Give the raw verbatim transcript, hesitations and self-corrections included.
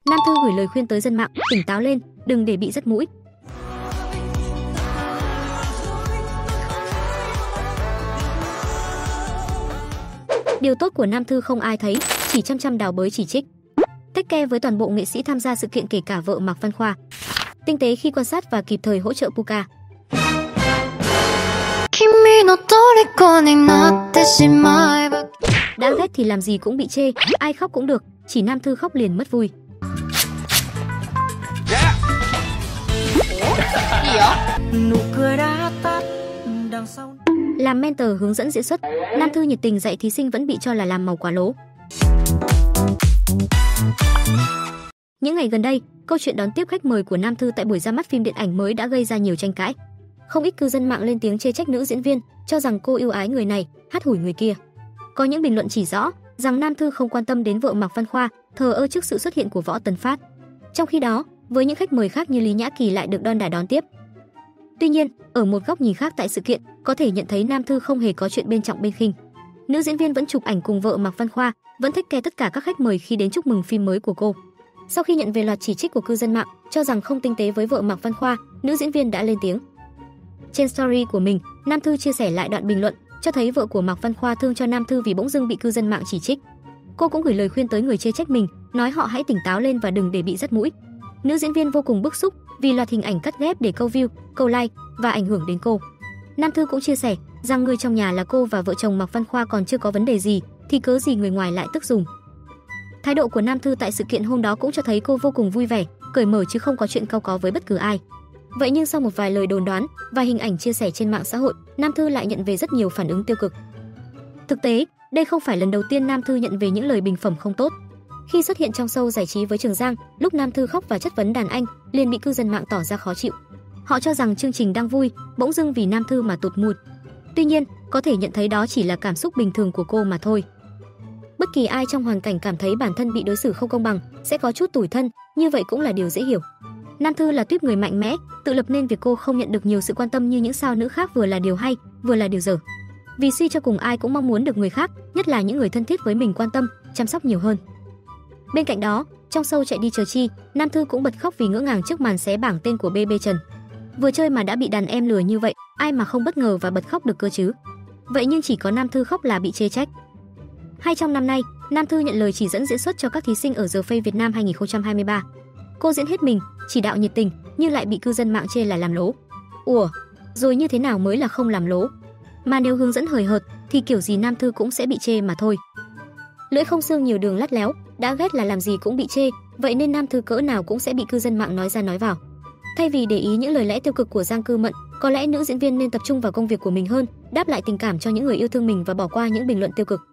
Nam Thư gửi lời khuyên tới dân mạng, tỉnh táo lên, đừng để bị dắt mũi. Điều tốt của Nam Thư không ai thấy, chỉ chăm chăm đào bới chỉ trích. Take care với toàn bộ nghệ sĩ tham gia sự kiện kể cả vợ Mạc Văn Khoa. Tinh tế khi quan sát và kịp thời hỗ trợ Puka. Đã ghét thì làm gì cũng bị chê, ai khóc cũng được, chỉ Nam Thư khóc liền mất vui. Yeah. Làm mentor hướng dẫn diễn xuất, Nam Thư nhiệt tình dạy thí sinh vẫn bị cho là làm màu quả lố. Những ngày gần đây, câu chuyện đón tiếp khách mời của Nam Thư tại buổi ra mắt phim điện ảnh mới đã gây ra nhiều tranh cãi. Không ít cư dân mạng lên tiếng chê trách nữ diễn viên, cho rằng cô ưu ái người này, hắt hủi người kia. Có những bình luận chỉ rõ rằng Nam Thư không quan tâm đến vợ Mạc Văn Khoa, thờ ơ trước sự xuất hiện của Võ Tấn Phát. Trong khi đó, với những khách mời khác như Lý Nhã Kỳ lại được đon đả đón tiếp. Tuy nhiên, ở một góc nhìn khác tại sự kiện, có thể nhận thấy Nam Thư không hề có chuyện bên trọng bên khinh. Nữ diễn viên vẫn chụp ảnh cùng vợ Mạc Văn Khoa, vẫn take care tất cả các khách mời khi đến chúc mừng phim mới của cô. Sau khi nhận về loạt chỉ trích của cư dân mạng cho rằng không tinh tế với vợ Mạc Văn Khoa, nữ diễn viên đã lên tiếng. Trên story của mình, Nam Thư chia sẻ lại đoạn bình luận cho thấy vợ của Mạc Văn Khoa thương cho Nam Thư vì bỗng dưng bị cư dân mạng chỉ trích. Cô cũng gửi lời khuyên tới người chê trách mình, nói họ hãy tỉnh táo lên và đừng để bị dắt mũi. Nữ diễn viên vô cùng bức xúc vì loạt hình ảnh cắt ghép để câu view, câu like và ảnh hưởng đến cô. Nam Thư cũng chia sẻ rằng người trong nhà là cô và vợ chồng Mạc Văn Khoa còn chưa có vấn đề gì, thì cớ gì người ngoài lại tức giùm. Thái độ của Nam Thư tại sự kiện hôm đó cũng cho thấy cô vô cùng vui vẻ, cởi mở chứ không có chuyện cau có với bất cứ ai. Vậy nhưng sau một vài lời đồn đoán và hình ảnh chia sẻ trên mạng xã hội, Nam Thư lại nhận về rất nhiều phản ứng tiêu cực. Thực tế, đây không phải lần đầu tiên Nam Thư nhận về những lời bình phẩm không tốt. Khi xuất hiện trong show giải trí với Trường Giang, lúc Nam Thư khóc và chất vấn đàn anh, liền bị cư dân mạng tỏ ra khó chịu. Họ cho rằng chương trình đang vui, bỗng dưng vì Nam Thư mà tụt mood. Tuy nhiên, có thể nhận thấy đó chỉ là cảm xúc bình thường của cô mà thôi. Bất kỳ ai trong hoàn cảnh cảm thấy bản thân bị đối xử không công bằng sẽ có chút tủi thân, như vậy cũng là điều dễ hiểu. Nam Thư là tuýp người mạnh mẽ, tự lập nên việc cô không nhận được nhiều sự quan tâm như những sao nữ khác vừa là điều hay, vừa là điều dở. Vì suy cho cùng ai cũng mong muốn được người khác, nhất là những người thân thiết với mình quan tâm, chăm sóc nhiều hơn. Bên cạnh đó, trong show Chạy đi chờ chi, Nam Thư cũng bật khóc vì ngỡ ngàng trước màn xé bảng tên của bê bê Trần. Vừa chơi mà đã bị đàn em lừa như vậy, ai mà không bất ngờ và bật khóc được cơ chứ. Vậy nhưng chỉ có Nam Thư khóc là bị chê trách. Hay trong năm nay, Nam Thư nhận lời chỉ dẫn diễn xuất cho các thí sinh ở The Face Việt Nam hai không hai ba. Cô diễn hết mình, chỉ đạo nhiệt tình, nhưng lại bị cư dân mạng chê là làm lố. Ủa, rồi như thế nào mới là không làm lố? Mà nếu hướng dẫn hời hợt thì kiểu gì Nam Thư cũng sẽ bị chê mà thôi. Lưỡi không xương nhiều đường lắt léo, đã ghét là làm gì cũng bị chê, vậy nên Nam Thư cỡ nào cũng sẽ bị cư dân mạng nói ra nói vào. Thay vì để ý những lời lẽ tiêu cực của Giang Cư Mận, có lẽ nữ diễn viên nên tập trung vào công việc của mình hơn, đáp lại tình cảm cho những người yêu thương mình và bỏ qua những bình luận tiêu cực.